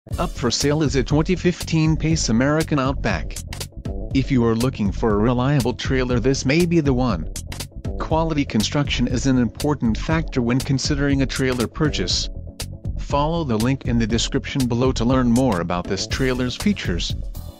Up for sale is a 2015 Pace American Outback. If you are looking for a reliable trailer, this may be the one. Quality construction is an important factor when considering a trailer purchase. Follow the link in the description below to learn more about this trailer's features.